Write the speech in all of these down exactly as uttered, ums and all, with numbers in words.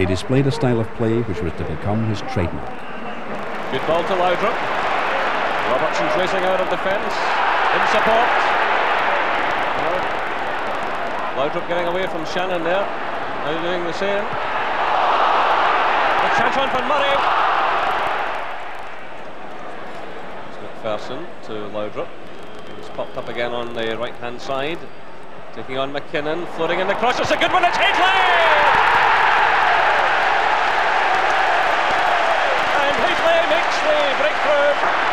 He displayed a style of play which was to become his trademark. Good ball to Laudrup. Robertson's racing out of defence. In support. Laudrup getting away from Shannon there. Now doing the same. A chance on for Murray. It's McPherson to Laudrup. He's popped up again on the right hand side. Taking on McKinnon. Floating in the cross. It's a good one. It's Hateley! Makes the breakthrough.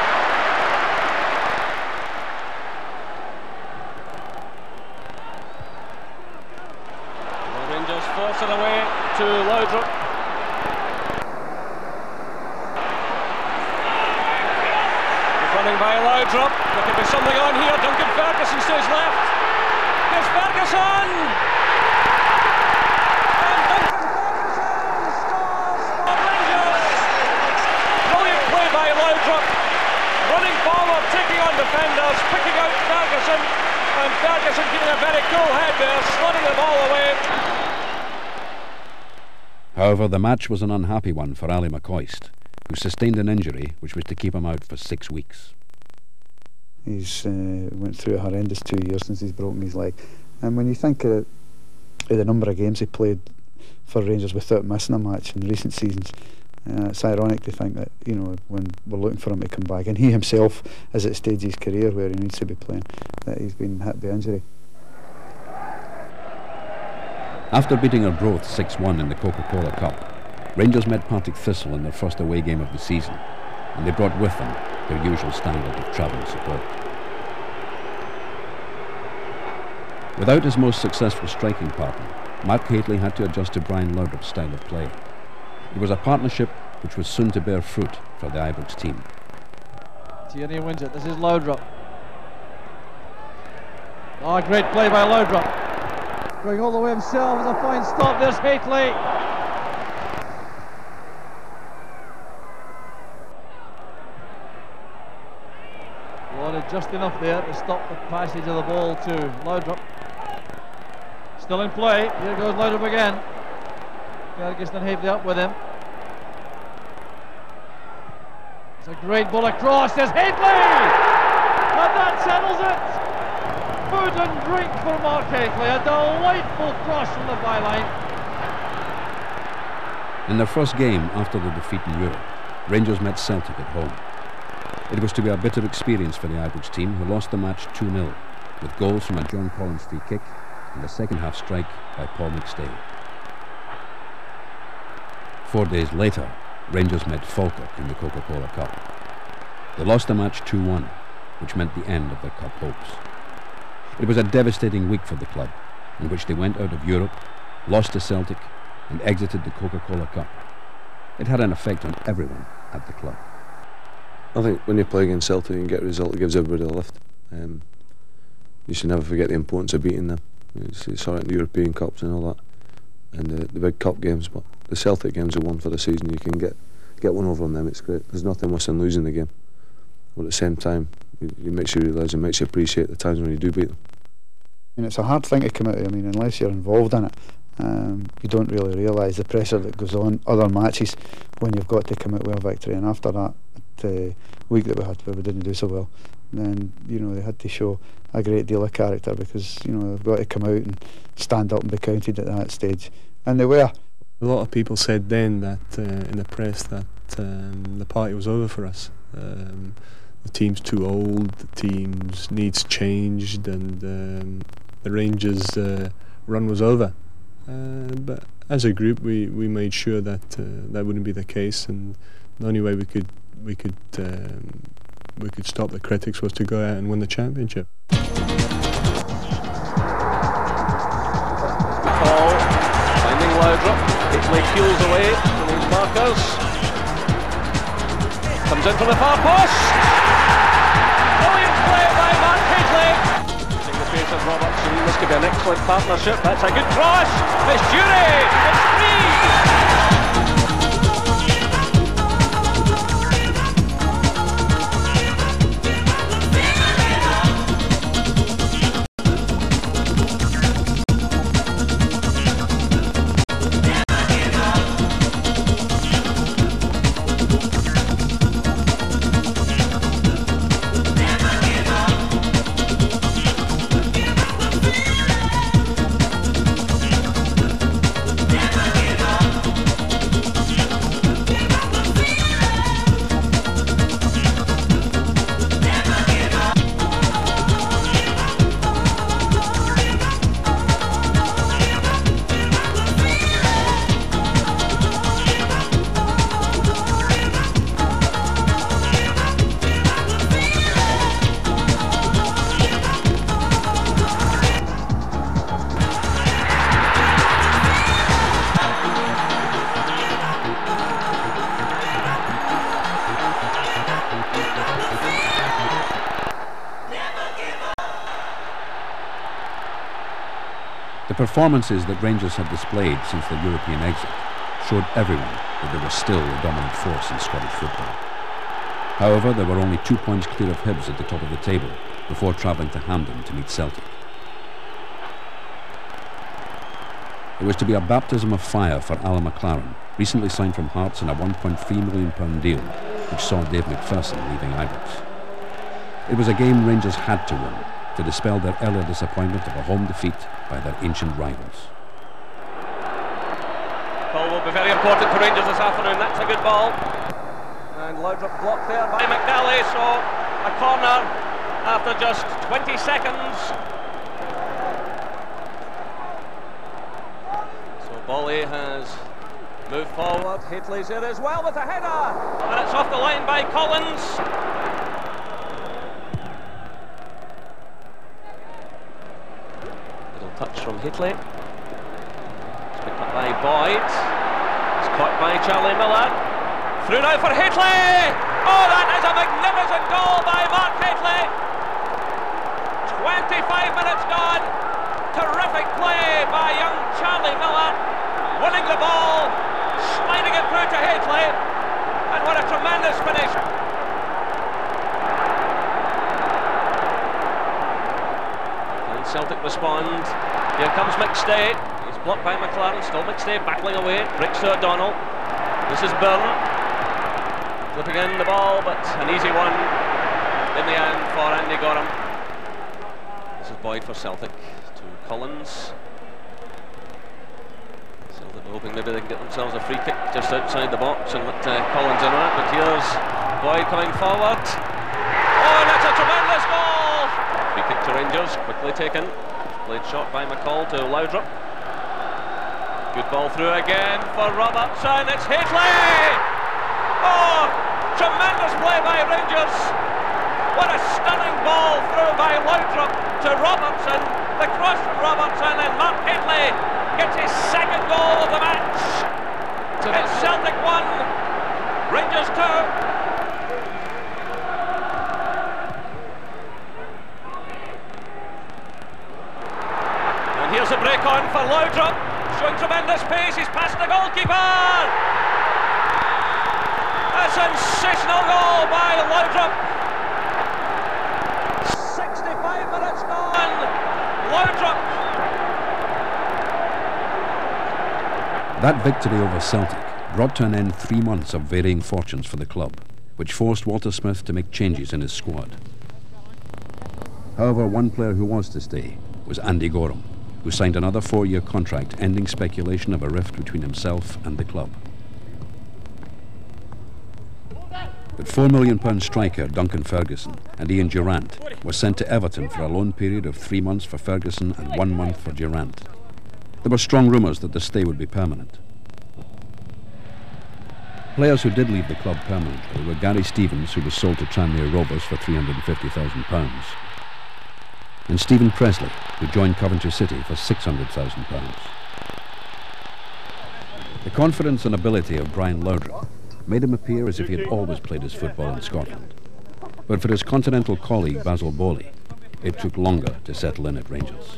The Rangers force it away to Laudrup. Running by Laudrup. There could be something on here. Duncan Ferguson stays left. Here's Ferguson. Running forward, taking on defenders, picking out Ferguson, and Ferguson giving a very cool head there, slotting the ball away. However, the match was an unhappy one for Ali McCoist, who sustained an injury which was to keep him out for six weeks. He's uh, went through a horrendous two years since he's broken his leg, and when you think of, of the number of games he played for Rangers without missing a match in recent seasons, Uh, it's ironic to think that, you know, when we're looking for him to come back, and he himself is at a stage of his career where he needs to be playing, that he's been hit by injury. After beating Arbroath six one in the Coca-Cola Cup, Rangers met Partick Thistle in their first away game of the season, and they brought with them their usual standard of travelling support. Without his most successful striking partner, Mark Hateley had to adjust to Brian Laudrup's style of play. It was a partnership which was soon to bear fruit for the Ibrox team. Tierney wins it. This is Laudrup. Oh, great play by Laudrup. Going all the way himself as a fine stop. There's Hateley. Wanted just enough there to stop the passage of the ball to Laudrup. Still in play. Here goes Laudrup again. Ferguson and Hateley up with him. It's a great ball across. There's Hateley! And that settles it! Food and drink for Mark Hateley. A delightful cross from the byline. In their first game after the defeat in Europe, Rangers met Celtic at home. It was to be a bitter experience for the Ibrox team, who lost the match two nil, with goals from a John Collins free kick and a second half strike by Paul McStay. Four days later, Rangers met Falkirk in the Coca-Cola Cup. They lost the match two one, which meant the end of their cup hopes. It was a devastating week for the club, in which they went out of Europe, lost to Celtic, and exited the Coca-Cola Cup. It had an effect on everyone at the club. I think when you play against Celtic and get a result, it gives everybody a lift. Um, you should never forget the importance of beating them. It's, it's all right in the European Cups and all that, and the, the big cup games, but the Celtic games are one for the season. You can get get one over on them, it's great. There's nothing worse than losing the game, but at the same time it, it makes you realise and makes you appreciate the times when you do beat them. And it's a hard thing to come out of. I mean, unless you're involved in it, um, you don't really realise the pressure that goes on other matches when you've got to come out with a victory. And after that uh, week that we had where we didn't do so well, then, you know, they had to show a great deal of character, because, you know, they've got to come out and stand up and be counted at that stage, and they were. A lot of people said then that uh, in the press that um, the party was over for us. Um, the team's too old, the team's needs changed, and um, the Rangers' uh, run was over. Uh, but as a group, we, we made sure that uh, that wouldn't be the case, and the only way we could we could um, we could stop the critics was to go out and win the championship. Paul finding Laudrup. Hateley peels away from his markers. Comes in from the far post. Brilliant play by Mark Hateley. Seeing the pace of Robertson. This could be an excellent partnership. That's a good cross. It's Jury. It's three. performances that Rangers had displayed since their European exit showed everyone that they were still a dominant force in Scottish football. However, they were only two points clear of Hibs at the top of the table before travelling to Hampden to meet Celtic. It was to be a baptism of fire for Alan McLaren, recently signed from Hearts on a one point three million pound deal, which saw Dave McPherson leaving Ibrox. It was a game Rangers had to win to dispel their earlier disappointment of a home defeat by their ancient rivals. Ball will be very important to Rangers this afternoon. That's a good ball. And Laudrup blocked there by McNally, so a corner after just twenty seconds. So Bolly has moved forward. Hateley's there as well with a header. And it's off the line by Collins. Little touch from Hateley. It's picked up by Boyd. It's caught by Charlie Miller. Through now for Hateley! Oh, that is a magnificent goal by Mark Hateley! twenty-five minutes gone. Terrific play by young Charlie Miller. Winning the ball, sliding it through to Hateley. And what a tremendous finish. And Celtic respond. Here comes McStay. He's blocked by McLaren. Still McStay battling away. Breaks to O'Donnell. This is Byrne. Flipping in the ball, but an easy one in the end for Andy Gorham. This is Boyd for Celtic to Collins. Celtic hoping maybe they can get themselves a free kick just outside the box and let uh, Collins in on it, but here's Boyd coming forward. Oh, and that's a tremendous goal! Free kick to Rangers, quickly taken. Played shot by McCall to Laudrup. Good ball through again for Robertson. It's Hateley! Oh, tremendous play by Rangers. What a stunning ball through by Laudrup to Robertson. The cross from Robertson, and Mark Hateley gets his second goal of the match. It's Celtic one, Rangers two. And here's a break on for Laudrup, showing tremendous pace. He's past the goalkeeper. A sensational goal by Laudrup. sixty-five minutes gone. Laudrup. That victory over Celtic brought to an end three months of varying fortunes for the club, which forced Walter Smith to make changes in his squad. However, one player who was to stay was Andy Gorham, who signed another four-year contract, ending speculation of a rift between himself and the club. But four million pound striker Duncan Ferguson and Ian Durrant were sent to Everton for a loan period of three months for Ferguson and one month for Durrant. There were strong rumours that the stay would be permanent. Players who did leave the club permanently were Gary Stevens, who was sold to Tranmere Rovers for three hundred fifty thousand pounds, and Stephen Presley, who joined Coventry City for six hundred thousand pounds. The confidence and ability of Brian Laudrup made him appear as if he had always played his football in Scotland. But for his continental colleague Basil Bowley, it took longer to settle in at Rangers.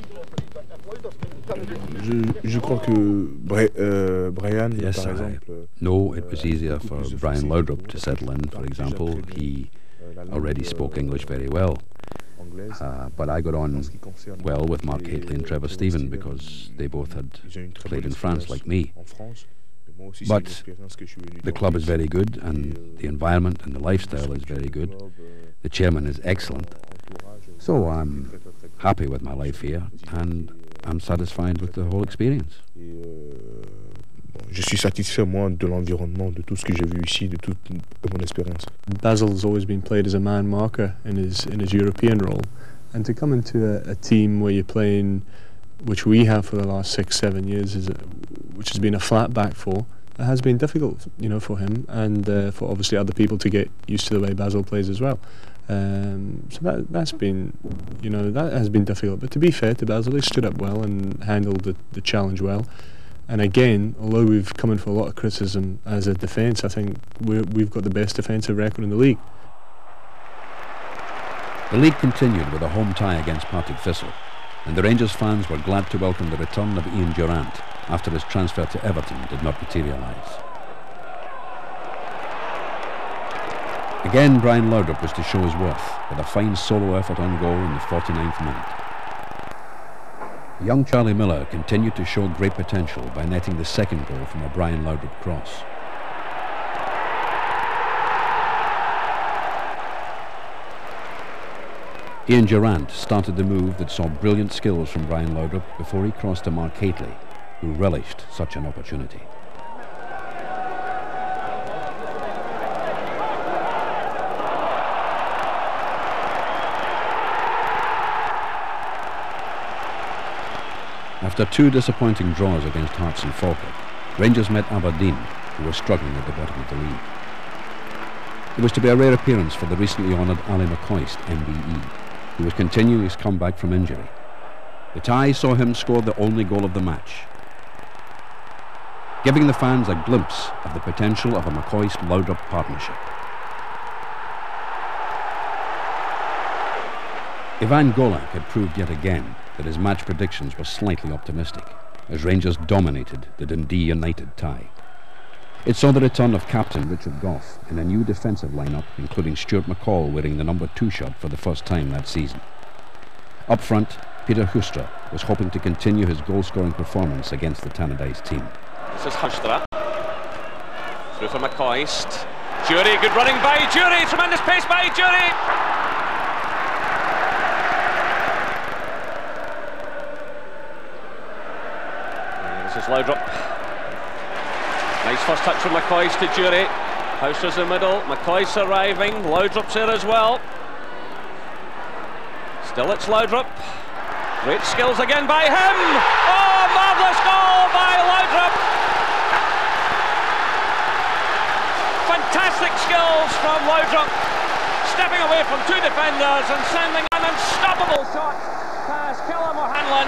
Je, je crois que Bri uh, Brian, yes, par I exemple, know it was easier for Brian Laudrup to settle in, for example. He already spoke English very well. Uh, but I got on well with Mark Hateley and Trevor Stephen because they both had played in France like me. But the club is very good, and the environment and the lifestyle is very good. The chairman is excellent. So I'm happy with my life here, and I'm satisfied with the whole experience. Je suis satisfait, moi, de l'environnement, de tout ce que j'ai vu ici, de toute de mon expérience. Basil's always been played as a man marker in his in his European role, and to come into a, a team where you're playing, which we have for the last six, seven years, is a, which has been a flat back four, it has been difficult, you know, for him and uh, for obviously other people to get used to the way Basil plays as well. Um, so that that's been, you know, that has been difficult. But to be fair to Basil, he stood up well and handled the, the challenge well. And again, although we've come in for a lot of criticism as a defence, I think we're, we've got the best defensive record in the league. The league continued with a home tie against Partick Thistle. and the Rangers fans were glad to welcome the return of Ian Durrant after his transfer to Everton did not materialise. Again, Brian Laudrup was to show his worth with a fine solo effort on goal in the forty-ninth minute. Young Charlie Miller continued to show great potential by netting the second goal from a Brian Laudrup cross. Ian Durrant started the move that saw brilliant skills from Brian Laudrup before he crossed to Mark Hateley, who relished such an opportunity. After two disappointing draws against Hearts and Falkirk, Rangers met Aberdeen, who were struggling at the bottom of the league. It was to be a rare appearance for the recently honoured Ali McCoist, M B E, who was continuing his comeback from injury. The tie saw him score the only goal of the match, giving the fans a glimpse of the potential of a McCoist-Laudrup partnership. Ivan Golak had proved yet again that his match predictions were slightly optimistic, as Rangers dominated the Dundee United tie. It saw the return of captain Richard Gough in a new defensive lineup, including Stuart McCall wearing the number two shirt for the first time that season. Up front, Peter Houstra was hoping to continue his goal-scoring performance against the Tannadice team. This is Houstra. Through for McCoist. Jury, good running by Jury, tremendous pace by Jury. This is Laudrup. Nice first touch from McCoist to Jury. Houster's in the middle. McCoist's arriving. Laudrup's there as well. Still it's Laudrup. Great skills again by him. Oh, marvellous goal by Laudrup. Fantastic skills from Laudrup. Stepping away from two defenders and sending an unstoppable shot past Callum O'Hanlon.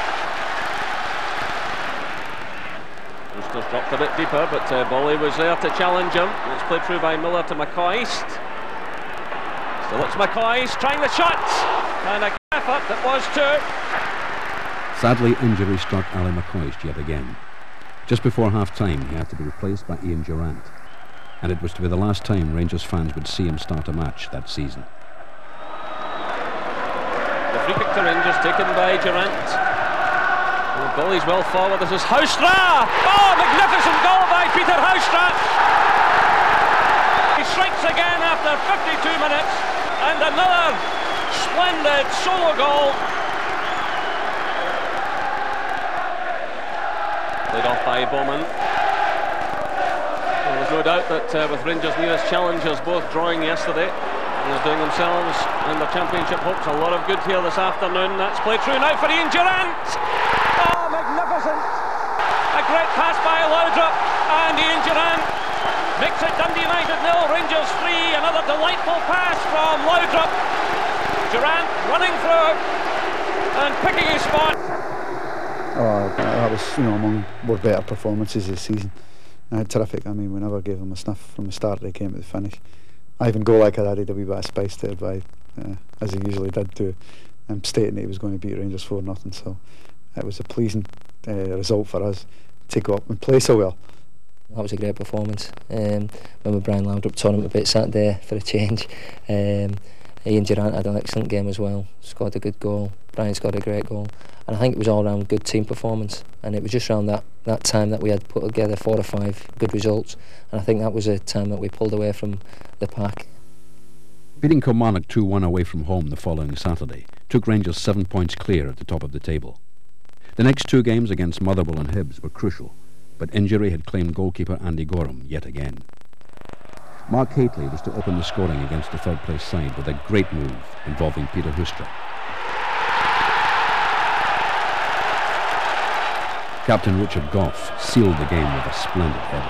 Roosters dropped a bit deeper, but uh, Bolly was there to challenge him. It's played through by Miller to McCoist. Still it's McCoist trying the shot, and a effort that was two. Sadly, injury struck Ali McCoist yet again. Just before half-time, he had to be replaced by Ian Durrant, and it was to be the last time Rangers fans would see him start a match that season. The free kick to Rangers taken by Durrant. Oh, Bolly's well forward. This is Houstra! Oh, magnificent goal by Peter Houstra! He strikes again after fifty-two minutes, and another splendid solo goal. Played off by Bowman. Well, there's no doubt that uh, with Rangers' nearest challengers both drawing yesterday, and they're doing themselves and their championship hopes a lot of good here this afternoon. That's played through now for Ian Durrant. Oh, magnificent! A great pass by Laudrup, and Ian Durrant makes it Dundee United nil, Rangers three. Another delightful pass from Laudrup. Durrant running through and picking his spot. Oh, that was, you know, among our better performances this season. Uh, terrific. I mean, we never gave him a sniff from the start of the game to the finish. Ivan Golak had added a wee bit of spice to it by, uh, as he usually did, to um, stating that he was going to beat Rangers four nothing. So it was a pleasing uh, result for us to go up and play so well. That was a great performance. Um, remember Brian Laudrup taught him a bit Saturday for a change. Um, Ian Durrant had an excellent game as well, scored a good goal. Brian scored a great goal, and I think it was all round good team performance, and it was just around that, that time that we had put together four or five good results, and I think that was a time that we pulled away from the pack. Beating Kilmarnock two one away from home the following Saturday took Rangers seven points clear at the top of the table. The next two games against Motherwell and Hibs were crucial, but injury had claimed goalkeeper Andy Gorham yet again. Mark Hateley was to open the scoring against the third place side with a great move involving Peter Houstra. Captain Richard Gough sealed the game with a splendid header.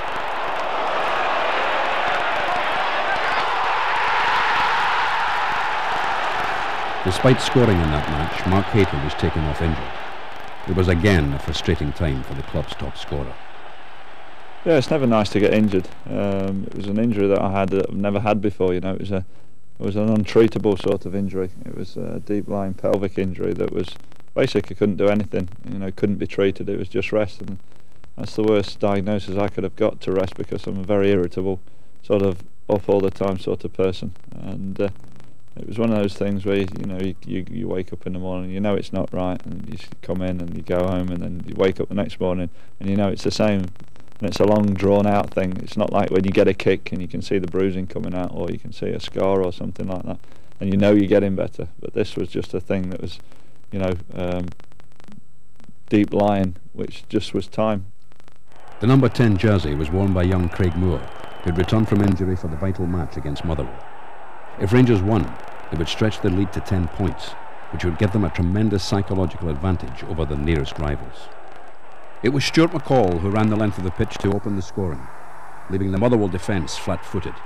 Despite scoring in that match, Mark Hateley was taken off injured. It was again a frustrating time for the club's top scorer. Yeah, it's never nice to get injured. Um, it was an injury that I had that I've never had before. You know, it was a, it was an untreatable sort of injury. It was a deep-lying pelvic injury that was basically couldn't do anything. You know, couldn't be treated. It was just rest, and that's the worst diagnosis I could have got, to rest, because I'm a very irritable, sort of up all the time sort of person. And uh, it was one of those things where you, you know you, you you wake up in the morning, you know it's not right, and you come in and you go home, and then you wake up the next morning and you know it's the same. And it's a long drawn out thing. It's not like when you get a kick and you can see the bruising coming out, or you can see a scar or something like that, and you know you're getting better. But this was just a thing that was, you know, um, deep lying, which just was time. The number ten jersey was worn by young Craig Moore, who'd returned from injury for the vital match against Motherwell. If Rangers won, they would stretch the lead to ten points, which would give them a tremendous psychological advantage over the nearest rivals. It was Stuart McCall who ran the length of the pitch to open the scoring, leaving the Motherwell defence flat-footed.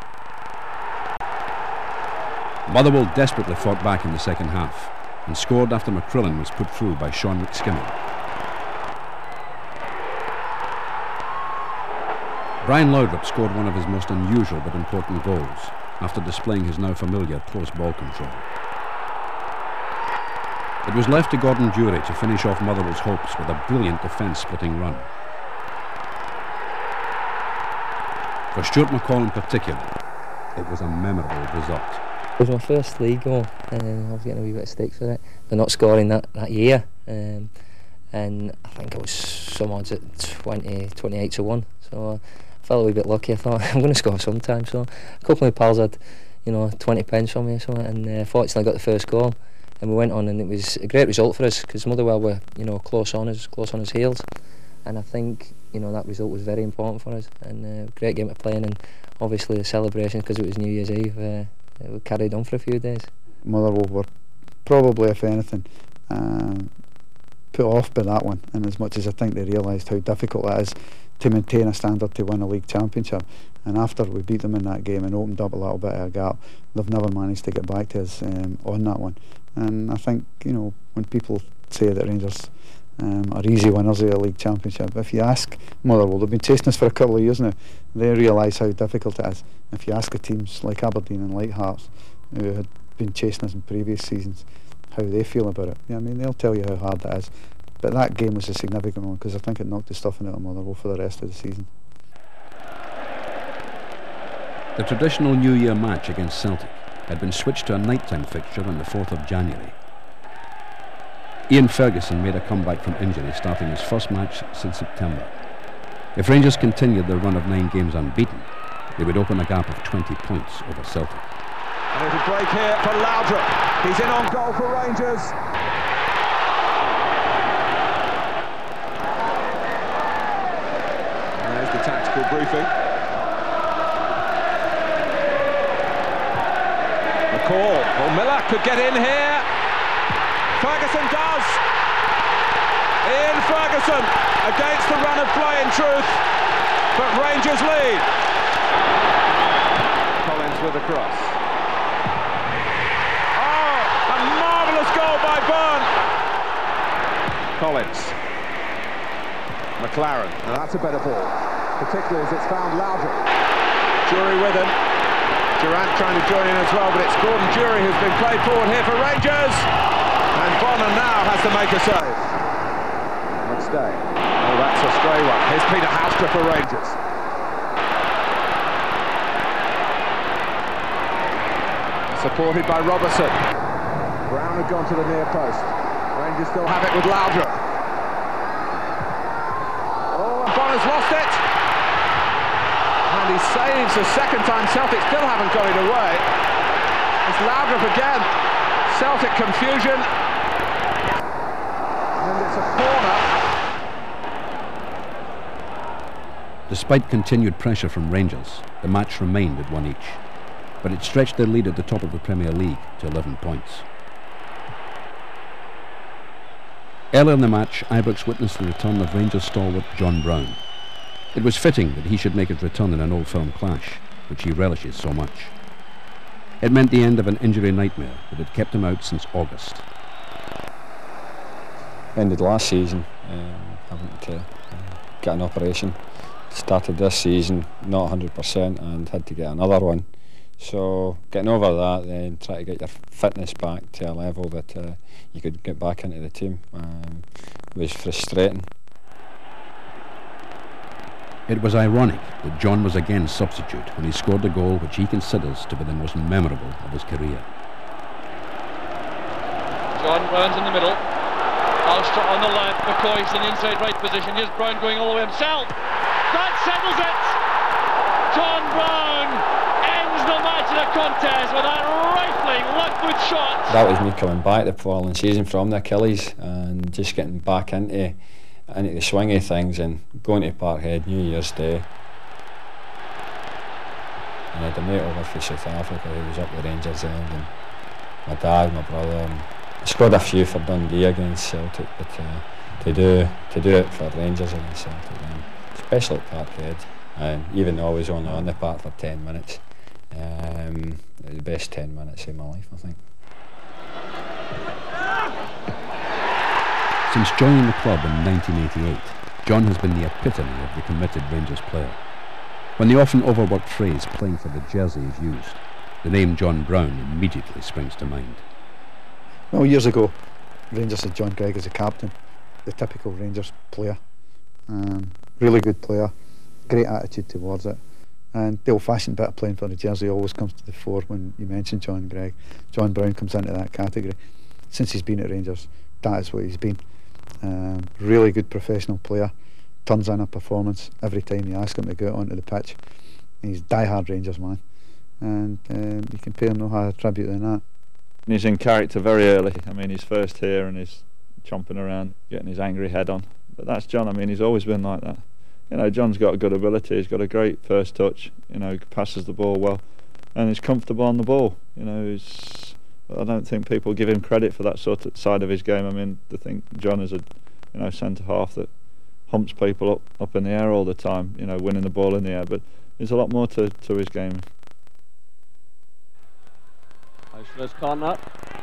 Motherwell desperately fought back in the second half and scored after McCrillen was put through by Sean McSkimmon. Brian Laudrup scored one of his most unusual but important goals after displaying his now familiar close ball control. It was left to Gordon Durie to finish off Motherwell's hopes with a brilliant defence-splitting run. For Stuart McCall in particular, it was a memorable result. It was my first league goal, and I was getting a wee bit of stick for it, for not scoring that, that year. Um, and I think it was some odds at twenty, twenty-eight to one. So I felt a wee bit lucky. I thought, I'm going to score sometime. So a couple of my pals had, you know, twenty pence from me or something, and uh, fortunately got the first goal. And we went on, and it was a great result for us, because Motherwell were, you know, close on us, close on his heels. And I think, you know, that result was very important for us, and uh, great game to play in. And obviously the celebration, because it was New Year's Eve, uh, we carried on for a few days. Motherwell were probably, if anything, um, put off by that one, and as much as I think they realised how difficult it is to maintain a standard to win a league championship. And after we beat them in that game and opened up a little bit of a gap, they've never managed to get back to us um, on that one. And I think, you know, when people say that Rangers um, are easy winners of a league championship, if you ask Motherwell, they've been chasing us for a couple of years now, they realise how difficult it is. If you ask the teams like Aberdeen and like Hearts, who had been chasing us in previous seasons, how they feel about it, yeah, I mean, they'll tell you how hard it is. But that game was a significant one, because I think it knocked the stuffing out of Motherwell for the rest of the season. The traditional New Year match against Celtic had been switched to a nighttime fixture on the fourth of January. Ian Ferguson made a comeback from injury, starting his first match since September. If Rangers continued their run of nine games unbeaten, they would open a gap of twenty points over Celtic. And it'll break here for Laudrup. He's in on goal for Rangers. And there's the tactical briefing. McCall. Well, Miller could get in here. Ferguson does. Ian Ferguson against the run of play in truth, but Rangers lead. Collins with a cross. Oh, a marvellous goal by Byrne. Collins. McLaren. Now that's a better ball, particularly as it's found Laudrup. Durie with him. Durant trying to join in as well, but it's Gordon Durie who's been played forward here for Rangers. And Bonner now has to make a save. McStay. Oh, that's a stray one. Here's Peter Houstra for Rangers. Supported by Robertson. Brown had gone to the near post. Rangers still have it with Laudrup. Oh, and Bonner's lost it. And he saves the second time. Celtic still haven't got it away. It's Laudrup again. Celtic confusion. And it's a corner. Despite continued pressure from Rangers, the match remained at one each, but it stretched their lead at the top of the Premier League to eleven points. Earlier in the match, Ibrox witnessed the return of Rangers stalwart John Brown. It was fitting that he should make his return in an old firm clash, which he relishes so much. It meant the end of an injury nightmare that had kept him out since August. Ended last season, um, having to uh, get an operation. Started this season not one hundred percent and had to get another one. So getting over that, then try to get your fitness back to a level that uh, you could get back into the team um, was frustrating. It was ironic that John was again substitute when he scored the goal which he considers to be the most memorable of his career. John Brown's in the middle. Alstra on the left. McCoy's in the inside right position. Here's Brown going all the way himself. That settles it. John Brown ends the match in a contest with a rifling left-foot shot. That was me coming back the following season from the Achilles and just getting back into into the swing of things and going to Parkhead New Year's Day. And I had a mate over from South Africa who was up the Rangers end, and my dad, my brother, and I scored a few for Dundee against Celtic, but uh, to do to do it for Rangers against Celtic, um, especially at Parkhead, and even though I was only on the park for ten minutes, um, the best ten minutes of my life, I think. Since joining the club in nineteen eighty-eight, John has been the epitome of the committed Rangers player. When the often overworked phrase "playing for the jersey" is used, the name John Brown immediately springs to mind. Well, years ago, Rangers had John Greig as a captain, the typical Rangers player. Um, really good player, great attitude towards it, and the old-fashioned bit of playing for the jersey always comes to the fore when you mention John Greig. John Brown comes into that category. Since he's been at Rangers, that is what he's been. Um, really good professional player, turns in a performance every time you ask him to go out onto the pitch. He's die-hard Rangers man, and um, you can pay him no higher tribute than that. And he's in character very early. I mean, he's first here and he's chomping around, getting his angry head on. But that's John. I mean, he's always been like that. You know, John's got a good ability. He's got a great first touch. You know, passes the ball well, and he's comfortable on the ball. You know, he's, I don't think people give him credit for that sort of side of his game. I mean, they think John is a, you know, centre half that humps people up up in the air all the time. You know, winning the ball in the air. But there's a lot more to to his game. This corner.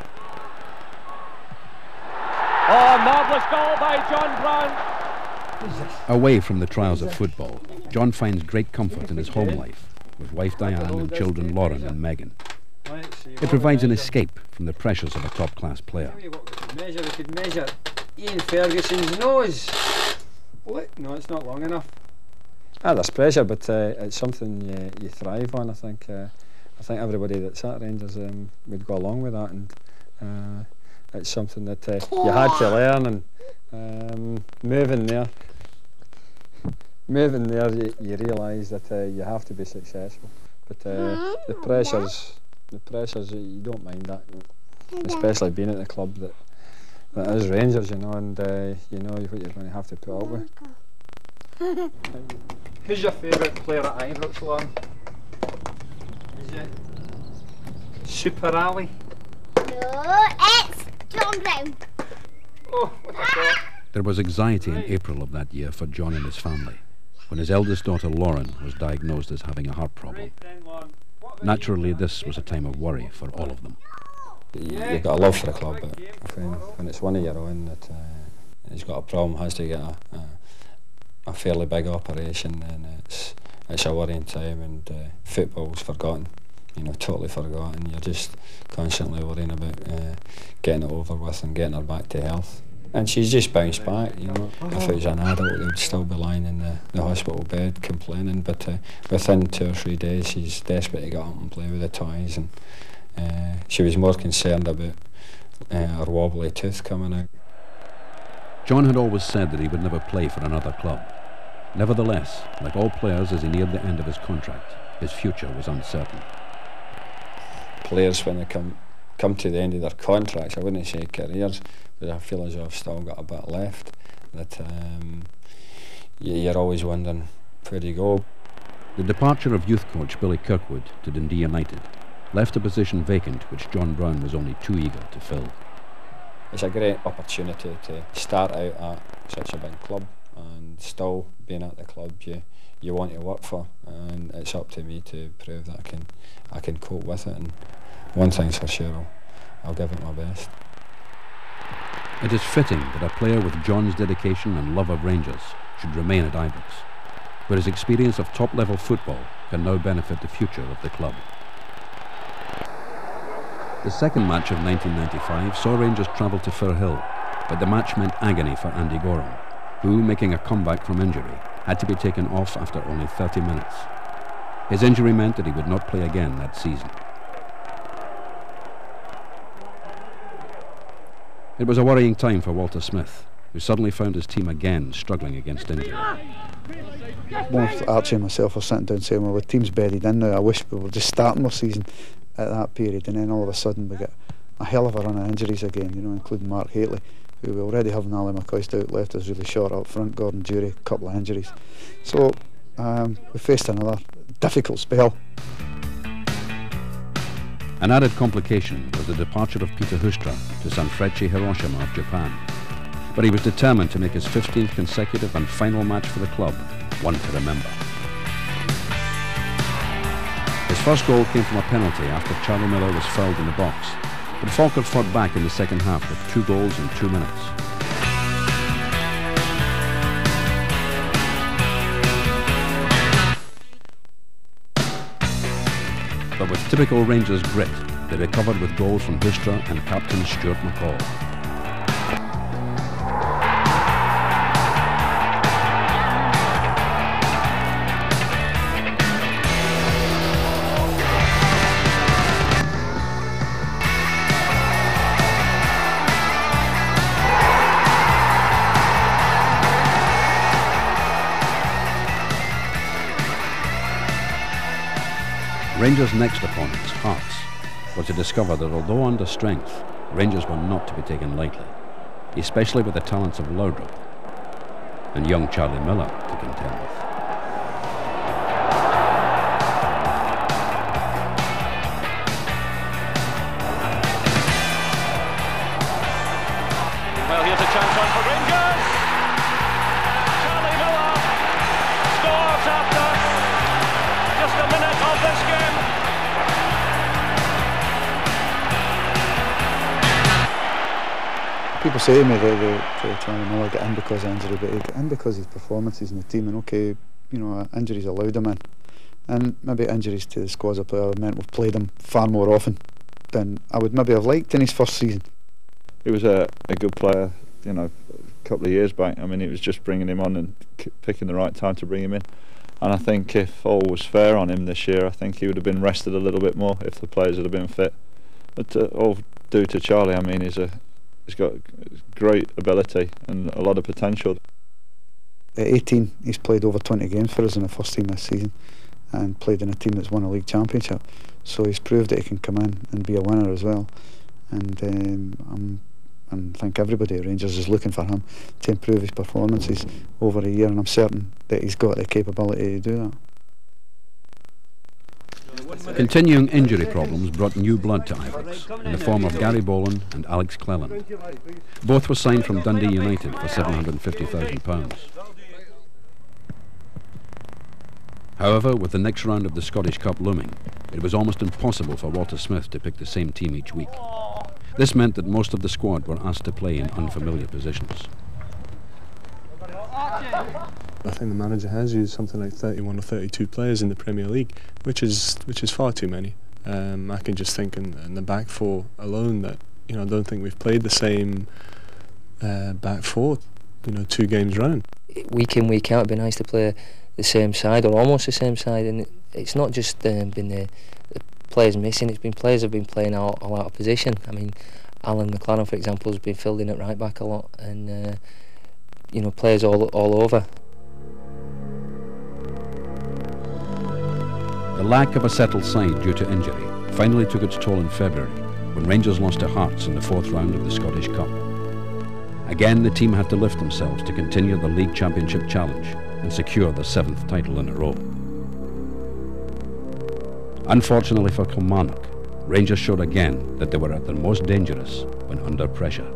Oh, marvellous goal by John Brown. Away from the trials of football, John finds great comfort in his home life, with wife Diane and children Lauren and Megan. It provides an escape from the pressures of a top-class player. We could measure, we could measure Ian Ferguson's nose. Look, no, it's not long enough. Ah, there's pressure, but uh, it's something you, you thrive on, I think. Uh, I think everybody that's at Rangers um, would go along with that, and uh, it's something that uh, you had to learn, and um, moving there, moving there, you, you realise that uh, you have to be successful. But uh, the pressures, the pressures, you don't mind that, especially being at the club that that is Rangers, you know, and uh, you know what you're going to have to put up with. Who's your favourite player at Ibrox, Lauren? Is it Super Ali? No, it's John Brown. Oh, what a thought. There was anxiety in April of that year for John and his family, when his eldest daughter Lauren was diagnosed as having a heart problem. Naturally, this was a time of worry for all of them. You've got a love for the club, but when, when it's one of your own that uh, has got a problem, has to get a, a, a fairly big operation, and it's it's a worrying time, and uh, football's forgotten, you know, totally forgotten. You're just constantly worrying about uh, getting it over with and getting her back to health. And she's just bounced back, you know. If it was an adult, they would still be lying in the, the hospital bed complaining, but uh, within two or three days she's desperate to get up and play with the toys, and uh, she was more concerned about uh, her wobbly tooth coming out. John had always said that he would never play for another club. Nevertheless, like all players as he neared the end of his contract, his future was uncertain. Players, when they come come to the end of their contracts, I wouldn't say careers, but I feel as though I've still got a bit left, that um, you're always wondering where do you go. The departure of youth coach Billy Kirkwood to Dundee United left a position vacant which John Brown was only too eager to fill. It's a great opportunity to start out at such a big club, and still being at the club you you want to work for, and it's up to me to prove that I can I can cope with it, and one thing's for sure, I'll, I'll give it my best. It is fitting that a player with John's dedication and love of Rangers should remain at Ibrox, where his experience of top-level football can now benefit the future of the club. The second match of nineteen ninety-five saw Rangers travel to Firhill, but the match meant agony for Andy Goram, who, making a comeback from injury, had to be taken off after only thirty minutes. His injury meant that he would not play again that season. It was a worrying time for Walter Smith, who suddenly found his team again struggling against injury. Both Archie and myself were sitting down saying, well, the team's bedded in now. I wish we were just starting our season at that period, and then all of a sudden we get a hell of a run of injuries again, you know, including Mark Haitley, who we already have Ali McCoist out, left us really short up front, Gordon Durie, a couple of injuries. So um, we faced another difficult spell. An added complication was the departure of Peter Hustra to Sanfrecce Hiroshima of Japan. But he was determined to make his fifteenth consecutive and final match for the club one to remember. His first goal came from a penalty after Charlie Miller was fouled in the box, but Falkirk fought back in the second half with two goals in two minutes. But with typical Rangers grit, they recovered with goals from Hustra and captain Stuart McCall. Rangers' next opponents, Hearts, were to discover that although under strength, Rangers were not to be taken lightly, especially with the talents of Laudrup and young Charlie Miller to contend with. Well, here's a chance on for Rangers. Charlie Miller scores after just a minute of this game. People say to me that, that, that Charlie Miller got in because of injury, but he got in because of his performances in the team, and okay, you know, injuries allowed him in. And maybe injuries to the squads of players meant we've played him far more often than I would maybe have liked in his first season. He was a, a good player, you know, a couple of years back. I mean, it was just bringing him on and picking the right time to bring him in. And I think if all was fair on him this year, I think he would have been rested a little bit more if the players had been fit. But uh, all due to Charlie, I mean, he's a he's got great ability and a lot of potential. At eighteen, he's played over twenty games for us in the first team this season, and played in a team that's won a league championship. So he's proved that he can come in and be a winner as well. And um, I'm, and I think everybody at Rangers is looking for him to improve his performances over a year, and I'm certain that he's got the capability to do that. Continuing injury problems brought new blood to Ibrox in the form of Gary Boland and Alex Cleland. Both were signed from Dundee United for seven hundred and fifty thousand pounds. However, with the next round of the Scottish Cup looming, it was almost impossible for Walter Smith to pick the same team each week. This meant that most of the squad were asked to play in unfamiliar positions. I think the manager has used something like thirty-one or thirty-two players in the Premier League, which is which is far too many. Um, I can just think in, in the back four alone that, you know, I don't think we've played the same uh, back four, you know, two games running. Week in, week out, it'd be nice to play the same side or almost the same side, and it's not just um, been the, the players missing, it's been players have been playing out, all out of position. I mean, Alan McLaren, for example, has been filled in at right back a lot, and uh, you know, players all all over. The lack of a settled side due to injury finally took its toll in February when Rangers lost to Hearts in the fourth round of the Scottish Cup. Again, the team had to lift themselves to continue the League Championship challenge and secure the seventh title in a row. Unfortunately for Kilmarnock, Rangers showed again that they were at their most dangerous when under pressure.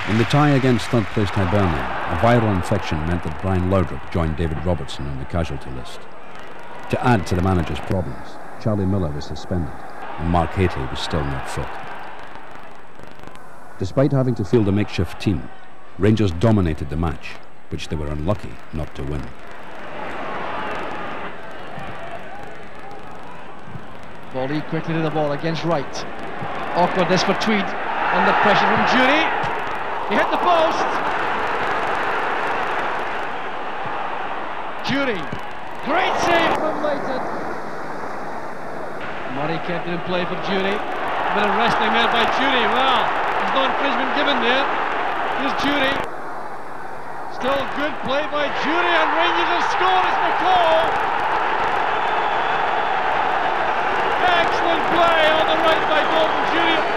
In the tie against third-placed Hibernian, a viral infection meant that Brian Laudrup joined David Robertson on the casualty list. To add to the manager's problems, Charlie Miller was suspended, and Mark Hateley was still not fit. Despite having to field a makeshift team, Rangers dominated the match, which they were unlucky not to win. Volley quickly to the ball against Wright. Awkwardness for Tweed. Under pressure from Jury. He hit the post. Jury. Great save from Leighton. Murray kept it in play for Jury. A bit of wrestling there by Jury. Well, there's no infringement given there. Here's Jury. Still good play by Jury, and Rangers have scored. It's McCall. Excellent play on the right by Gordon Jury.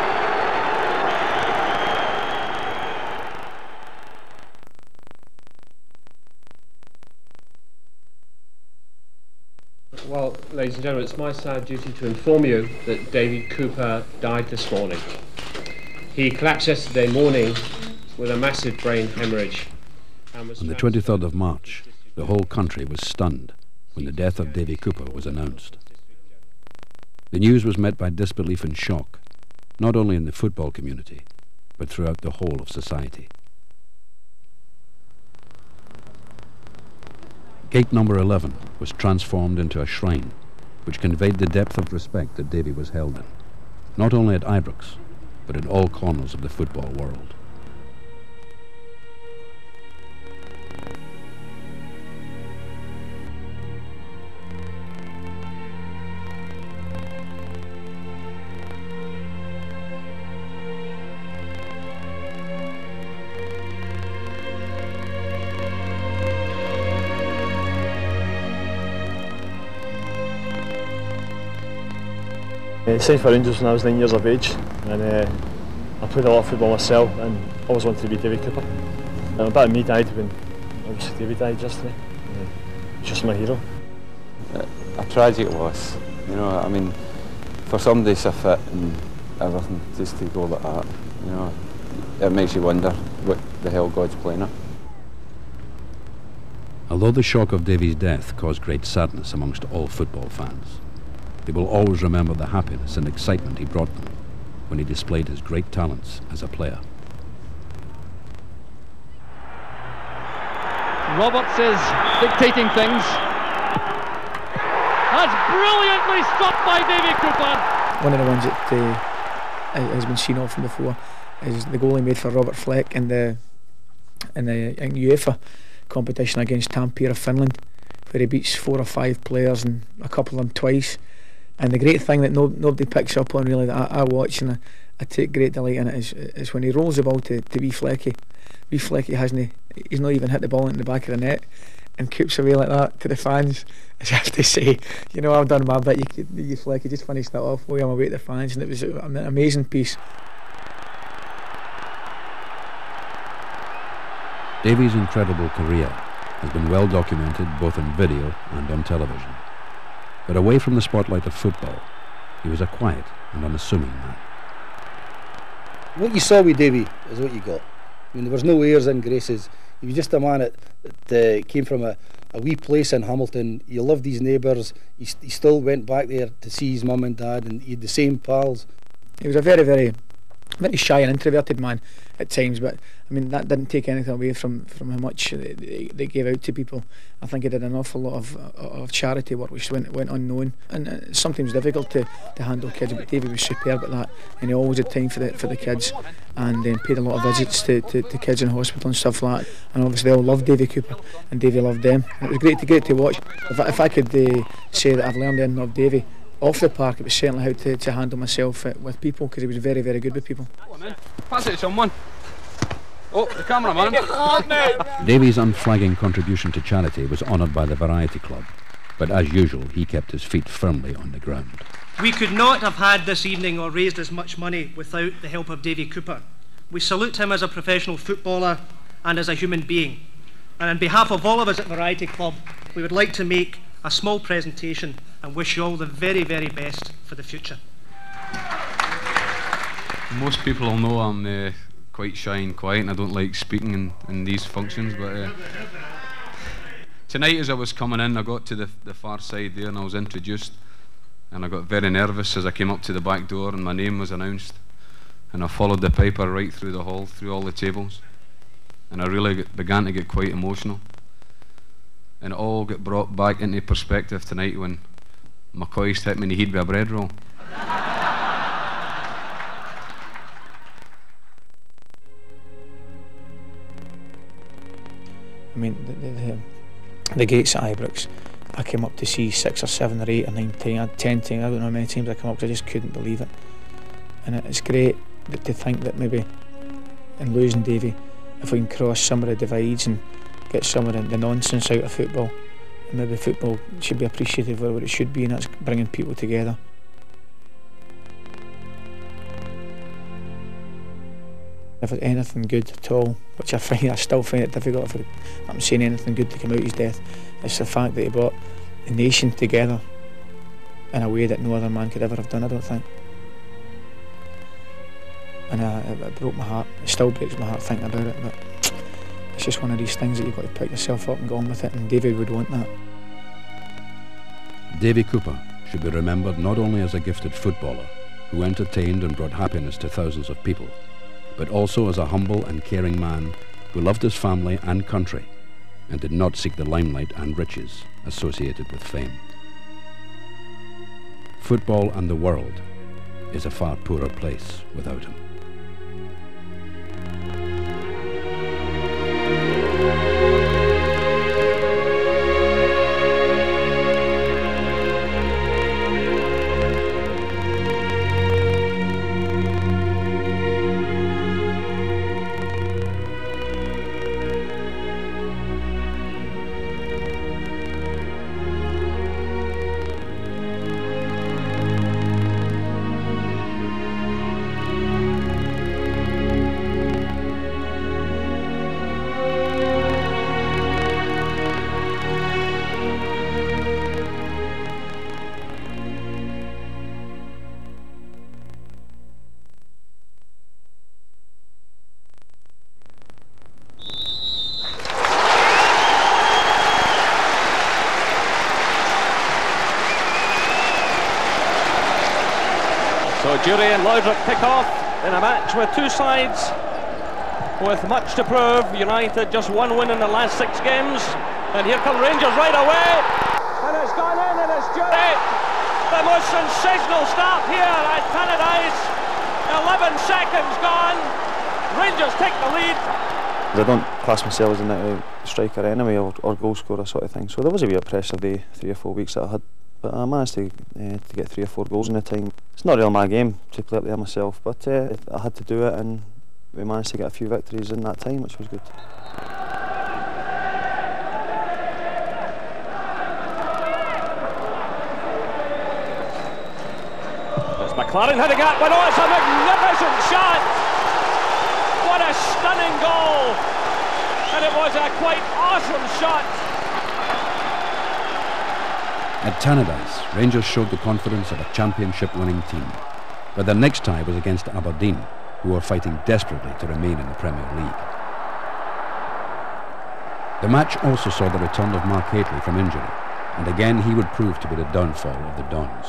Well, ladies and gentlemen, it's my sad duty to inform you that David Cooper died this morning. He collapsed yesterday morning with a massive brain hemorrhage. On the twenty-third of March, the whole country was stunned when the death of Davy Cooper was announced. The news was met by disbelief and shock, not only in the football community, but throughout the whole of society. Gate number eleven was transformed into a shrine, which conveyed the depth of respect that Davy was held in, not only at Ibrox, but in all corners of the football world. I signed for Rangers when I was nine years of age, and uh, I played a lot of football myself and always wanted to be Davy Cooper. And a bit of me died when obviously Davy died yesterday. Uh, he's just my hero. Uh, a tragic loss, you know, I mean, for somebody so fit and everything, just to go like that, you know, it makes you wonder what the hell God's playing at. Although the shock of Davy's death caused great sadness amongst all football fans, they will always remember the happiness and excitement he brought them when he displayed his great talents as a player. Roberts is dictating things. That's brilliantly stopped by Davy Cooper. One of the ones that uh, has been seen off from before is the goal he made for Robert Fleck in the in the in UEFA competition against Tampere of Finland, where he beats four or five players and a couple of them twice. And the great thing that no, nobody picks up on really, that I, I watch and I, I take great delight in it, is, is when he rolls the ball to, to wee Flecky. Wee Flecky hasn't, he's not even hit the ball into the back of the net, and coops away like that to the fans, as if to say, you know, I've done my bit, you, you Flecky just finished that off, way on my way to the fans, and it was an amazing piece. Davy's incredible career has been well documented both in video and on television. But away from the spotlight of football, he was a quiet and unassuming man. What you saw with Davy is what you got. I mean, there was no airs and graces. He was just a man that, that uh, came from a, a wee place in Hamilton. He loved his neighbours. He, he still went back there to see his mum and dad, and he had the same pals. He was a very, very, very shy and introverted man at times, but I mean, that didn't take anything away from, from how much they, they gave out to people. I think he did an awful lot of, of charity work which went, went unknown, and it's sometimes difficult to, to handle kids, but Davy was superb at that, and he always had time for the, for the kids, and then paid a lot of visits to, to, to kids in hospital and stuff like that, and obviously they all loved Davy Cooper, and Davy loved them, and it was great to get to watch. If I, if I could uh, say that I've learned anything of Davy off the park, it was certainly how to, to handle myself uh, with people, because he was very, very good with people. Pass it to someone. Oh, the cameraman. Davy's unflagging contribution to charity was honoured by the Variety Club, but as usual he kept his feet firmly on the ground. We could not have had this evening or raised as much money without the help of Davy Cooper. We salute him as a professional footballer and as a human being. And on behalf of all of us at Variety Club, we would like to make a small presentation and wish you all the very, very best for the future. Most people will know I'm uh, quite shy and quiet, and I don't like speaking in, in these functions, but uh, tonight as I was coming in, I got to the, the far side there and I was introduced, and I got very nervous as I came up to the back door and my name was announced, and I followed the piper right through the hall, through all the tables, and I really get, began to get quite emotional, and it all got brought back into perspective tonight when McCoist hit me in the head with a bread roll. I mean, the, the, the, the gates at Ibrox, I came up to see six or seven or eight or nine times, ten times, I don't know how many times I came up, because I just couldn't believe it. And it's great that, to think that maybe in losing Davy, if we can cross some of the divides and get some of the, the nonsense out of football, and maybe football should be appreciative of what it should be, and that's bringing people together. If it's anything good at all, which I find, I still find it difficult if I'm saying anything good to come out of his death, it's the fact that he brought the nation together in a way that no other man could ever have done, I don't think. And uh, it, it broke my heart. It still breaks my heart thinking about it, but it's just one of these things that you've got to pick yourself up and go on with it, and David would want that. Davy Cooper should be remembered not only as a gifted footballer who entertained and brought happiness to thousands of people, but also as a humble and caring man who loved his family and country and did not seek the limelight and riches associated with fame. Football and the world is a far poorer place without him. Jury and Loudrup kick off in a match with two sides with much to prove. United just one win in the last six games, and here come Rangers right away, and it's gone in, and it's Jury. The most sensational start here at Tannadice. eleven seconds gone. Rangers take the lead. I don't class myself as a striker anyway, or, or goal scorer sort of thing, so there was a wee pressure day three or four weeks that I had. But I managed to, uh, to get three or four goals in the time. It's not really my game to play up there myself, but uh, I had to do it, and we managed to get a few victories in that time, which was good. It's McLaren heading at one. Oh, it's a magnificent shot! What a stunning goal! And it was a quite awesome shot. At Tannadice, Rangers showed the confidence of a championship-winning team, but their next tie was against Aberdeen, who were fighting desperately to remain in the Premier League. The match also saw the return of Mark Hateley from injury, and again he would prove to be the downfall of the Dons.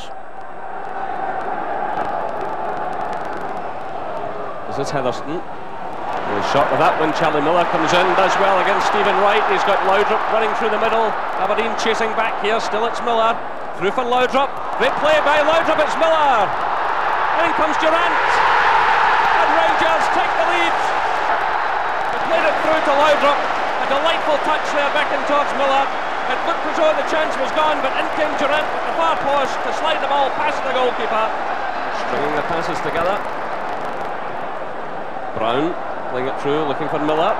This is Heatherstone. Shot with that one. Charlie Miller comes in, does well against Stephen Wright. He's got Loudrup running through the middle. Aberdeen chasing back here. Still it's Miller. Through for Loudrup. Great play by Loudrup. It's Miller. In comes Durant. And Rangers take the lead. They played it through to Loudrup. A delightful touch there back in towards Miller. It looked as though the chance was gone, but in came Durant at the far post to slide the ball past the goalkeeper. Stringing the passes together. Brown. Playing it through, looking for Miller.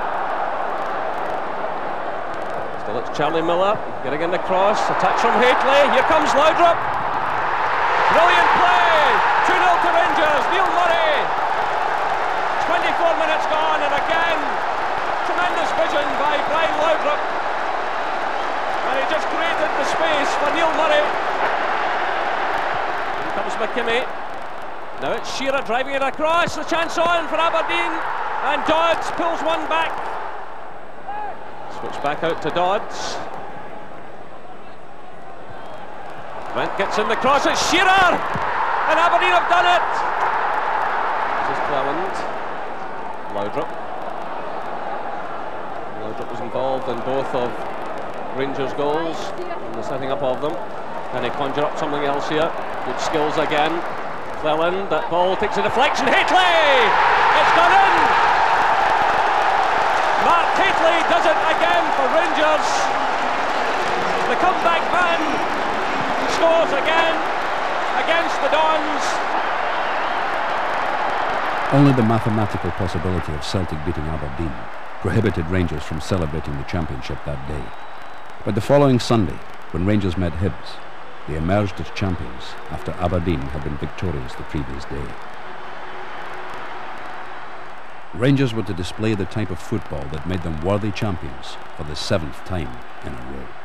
Still it's Charlie Miller, getting in the cross, a touch from Hateley, here comes Loudrup. Brilliant play, two nil to Rangers, Neil Murray. twenty-four minutes gone, and again, tremendous vision by Brian Loudrup. And he just created the space for Neil Murray. Here comes McKimmie. Now it's Shearer driving it across, the chance on for Aberdeen. And Dodds pulls one back. Switch back out to Dodds. Brent gets in the cross, it's Shearer! And Aberdeen have done it! This is Cleland. Laudrup. Laudrup was involved in both of Rangers' goals, and the setting up of them. Can he conjure up something else here? Good skills again. Cleland, that ball takes a deflection. Hateley! It's gone in! Mark Hateley does it again for Rangers. The comeback man scores again against the Dons. Only the mathematical possibility of Celtic beating Aberdeen prohibited Rangers from celebrating the championship that day. But the following Sunday, when Rangers met Hibs, they emerged as champions after Aberdeen had been victorious the previous day. Rangers were to display the type of football that made them worthy champions for the seventh time in a row.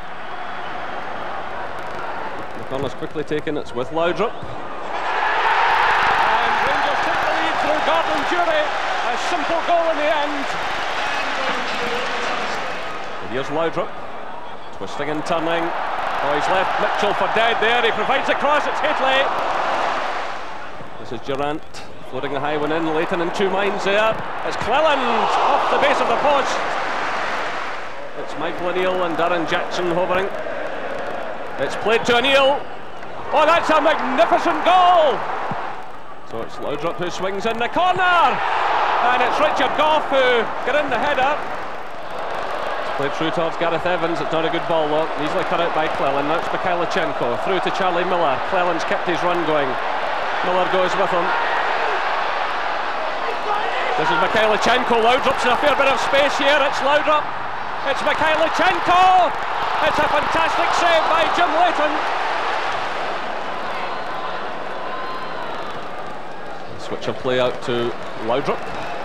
McConnell's quickly taken, it's with Laudrup. And Rangers take the lead through Gordon Durie. A simple goal in the end. And here's Laudrup, twisting and turning. Oh, he's left Mitchell for dead there. He provides a cross, it's Hateley. This is Durant, floating the high one in. Leighton in two minds there. It's Cleland off the base of the post. It's Michael O'Neill and Darren Jackson hovering. It's played to O'Neill. Oh, that's a magnificent goal! So it's Laudrup who swings in the corner. And it's Richard Gough who got in the header. It's played through towards Gareth Evans. It's not a good ball though. Easily cut out by Cleland. Now it's Mikhailichenko. Through to Charlie Miller. Cleland's kept his run going. Miller goes with him. This is Mikhailichenko. Laudrup's in a fair bit of space here. It's Laudrup. It's Mikhailichenko. It's a fantastic save by Jim Leighton. Switch of play out to Laudrup.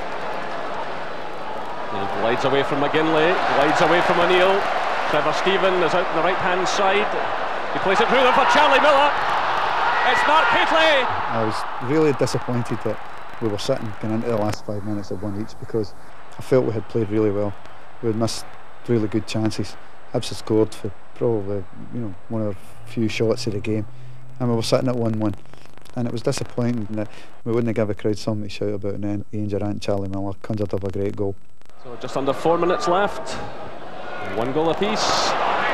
He glides away from McGinley, glides away from O'Neill. Trevor Stephen is out on the right hand side. He plays it through there for Charlie Miller. It's Mark Hateley. I was really disappointed that we were sitting going into the last five minutes of one each, because I felt we had played really well. We had missed really good chances. Hibs had scored for probably, you know, one of the few shots of the game, and we were sitting at one one, and it was disappointing that we wouldn't give a crowd something to shout about, and then Ian Durant and Charlie Miller conjured up a great goal. So just under four minutes left, one goal apiece.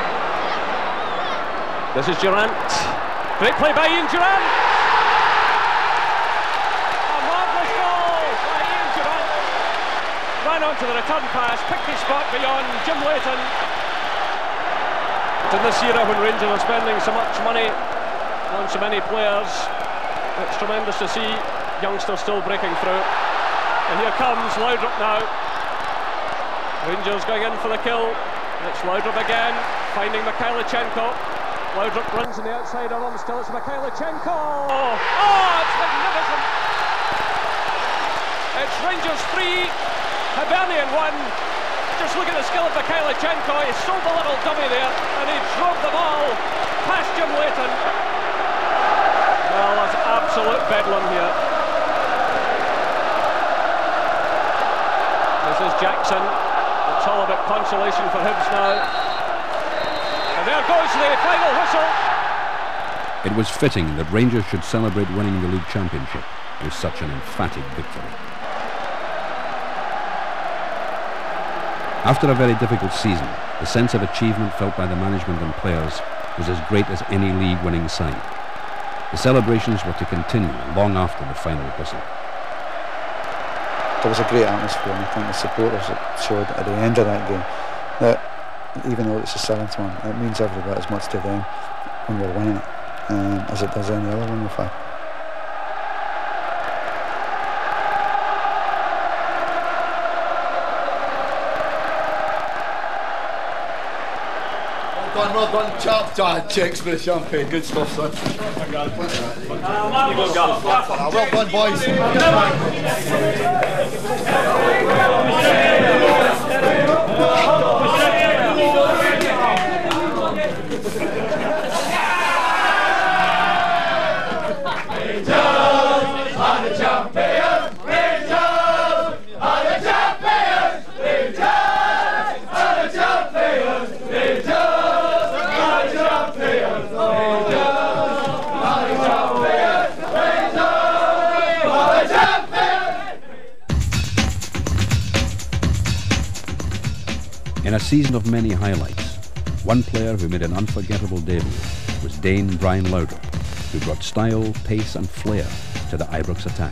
This is Durant. Great play by Ian Durant. A marvellous goal by Ian Durant. Ran onto the return pass, picked his spot beyond Jim Leighton. In this era when Rangers are spending so much money on so many players, it's tremendous to see youngsters still breaking through. And here comes Laudrup now. Rangers going in for the kill. It's Laudrup again, finding Mikhailichenko. Laudrup runs on the outside of him, still it's Mikhailichenko. Oh, it's magnificent! It's Rangers three, Hibernian one. Just look at the skill of Mikhailichenko. He sold the little dummy there and he drove the ball past Jim Leighton. Well, that's absolute bedlam here. This is Jackson. It's all about consolation for Hibs now. And there goes the final whistle. It was fitting that Rangers should celebrate winning the league championship with such an emphatic victory. After a very difficult season, the sense of achievement felt by the management and players was as great as any league-winning side. The celebrations were to continue long after the final whistle. There was a great atmosphere, and I think the supporters showed at the end of that game that even though it's the seventh one, it means every bit as much to them when we're winning it um, as it does any other one we've had. Well done, well done, chap. Dad, checks for the champagne. Good stuff, son. Oh, God. Uh, you go, Gaff. Uh, well done, boys. Rangers are the champions. Rangers are In a season of many highlights, one player who made an unforgettable debut was Dane Brian Laudrup, who brought style, pace and flair to the Ibrox attack.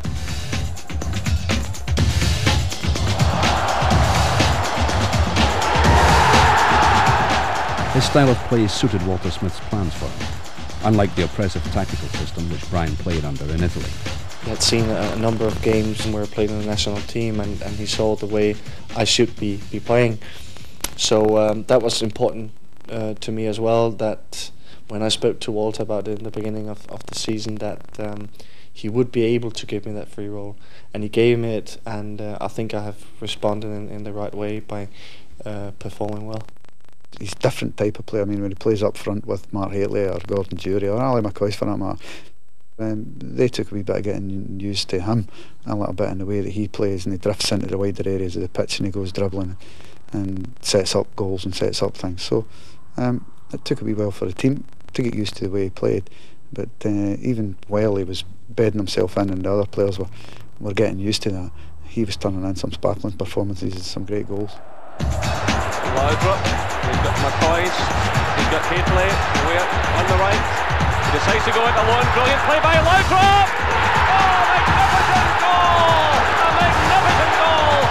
His style of play suited Walter Smith's plans for him, unlike the oppressive tactical system which Brian played under in Italy. He had seen a, a number of games where I played in the national team, and, and he saw the way I should be, be playing. So um, that was important uh, to me as well, that when I spoke to Walter about it in the beginning of, of the season, that um, he would be able to give me that free role. And he gave me it, and uh, I think I have responded in, in the right way by uh, performing well. He's a different type of player. I mean, when he plays up front with Mark Hateley or Gordon Jury or Ali McCoist for that matter, um, they took a wee bit of getting used to him a little bit in the way that he plays, and he drifts into the wider areas of the pitch and he goes dribbling and sets up goals and sets up things. So um, it took a wee while for the team to get used to the way he played, but uh, even while he was bedding himself in and the other players were, were getting used to that, he was turning in some sparkling performances and some great goals. Laudrup, he's got McCoist, he's got Hateley on the right. He decides to go it alone. Brilliant play by Laudrup! Oh, magnificent goal! A magnificent goal!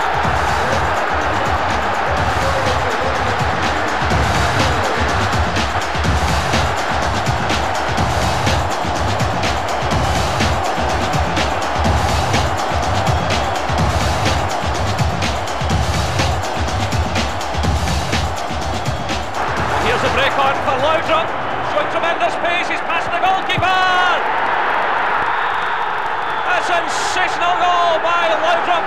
Here's a break on for Laudrup, showing tremendous pace, he's past the goalkeeper! A sensational goal by Laudrup!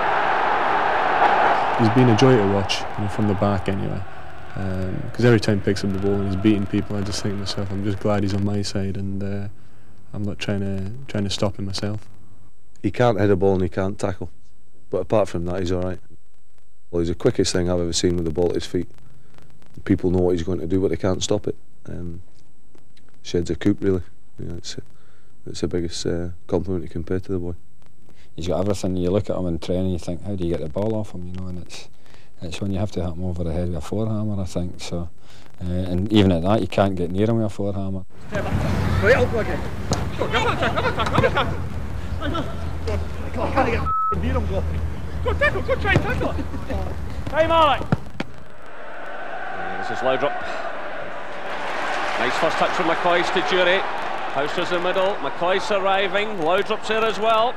He's been a joy to watch, you know, from the back anyway. Because um, every time he picks up the ball and he's beating people, I just think to myself, I'm just glad he's on my side, and uh, I'm not trying to trying to stop him myself. He can't head a ball and he can't tackle, but apart from that, he's all right. Well, he's the quickest thing I've ever seen with the ball at his feet. People know what he's going to do, but they can't stop it. Um, sheds a coop, really. You know, it's, it's the biggest uh, compliment you can pay to the boy. He's got everything. You look at him in training, you think, how do you get the ball off him? You know, and it's it's when you have to hit him over the head with a forehammer, I think. So, uh, and even at that, you can't get near him with a forehammer. Right, I'll go again. Go, give it a tackle, give it a tackle, give it a tackle. Go, I can't get near him, go. Go tackle, go try and tackle it. Time, Alec. This is Laudrup. Nice first touch from McCoist to Jury. Houster's in the middle. McCoist's arriving. Laudrup's there as well.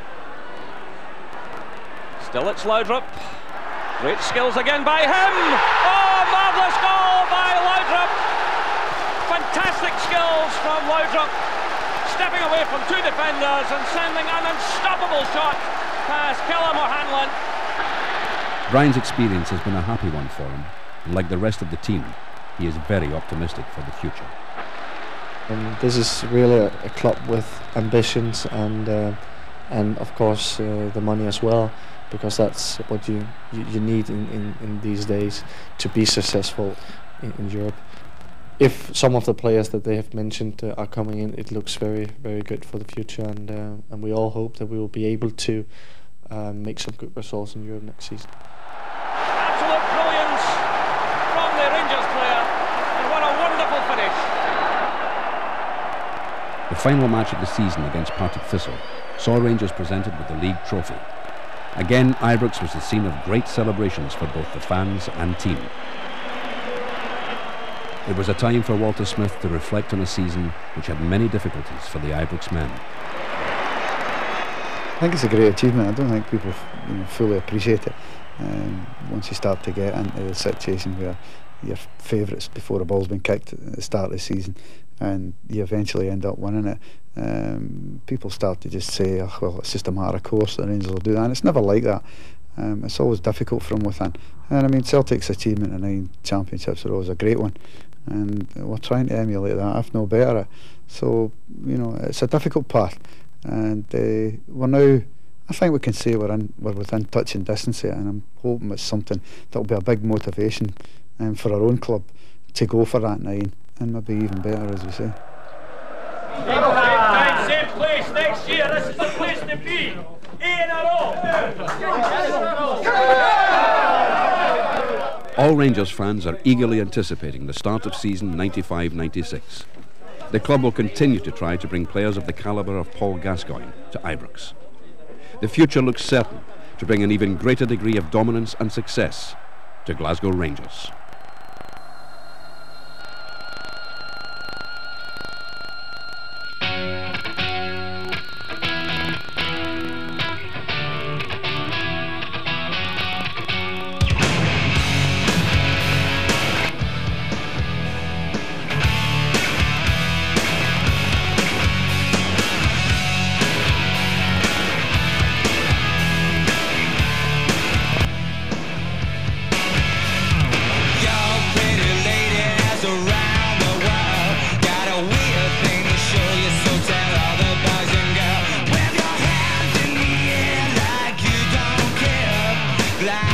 Still it's Laudrup. Great skills again by him. Oh, marvellous goal by Laudrup. Fantastic skills from Laudrup. Stepping away from two defenders and sending an unstoppable shot past Callum O'Hanlon. Brian's experience has been a happy one for him. And like the rest of the team, he is very optimistic for the future. Um, this is really a, a club with ambitions, and uh, and of course uh, the money as well, because that's what you, you, you need in, in, in these days to be successful in, in Europe. If some of the players that they have mentioned uh, are coming in, it looks very very good for the future, and uh, and we all hope that we will be able to uh, make some good results in Europe next season. Absolute brilliance from the Rangers player, and what a wonderful finish. The final match of the season against Partick Thistle saw Rangers presented with the league trophy. Again, Ibrox was the scene of great celebrations for both the fans and team. It was a time for Walter Smith to reflect on a season which had many difficulties for the Ibrox men. I think it's a great achievement. I don't think people you know, fully appreciate it. Um, once you start to get into the situation where your favourites before the ball's been kicked at the start of the season and you eventually end up winning it, um, people start to just say, oh, well, it's just a matter of course the Rangers will do that, and it's never like that. Um, it's always difficult from within, and I mean Celtic's achievement in nine championships are always a great one, and we're trying to emulate that, if no better. So you know, it's a difficult path, and uh, we're now, I think we can say we're in, we're within touching distance here, and I'm hoping it's something that will be a big motivation um, for our own club to go for that nine, and maybe even better, as we say. Same time, same place next year. This is the place to be. Eight in a row. All Rangers fans are eagerly anticipating the start of season ninety-five ninety-six. The club will continue to try to bring players of the calibre of Paul Gascoigne to Ibrox. The future looks certain to bring an even greater degree of dominance and success to Glasgow Rangers. Like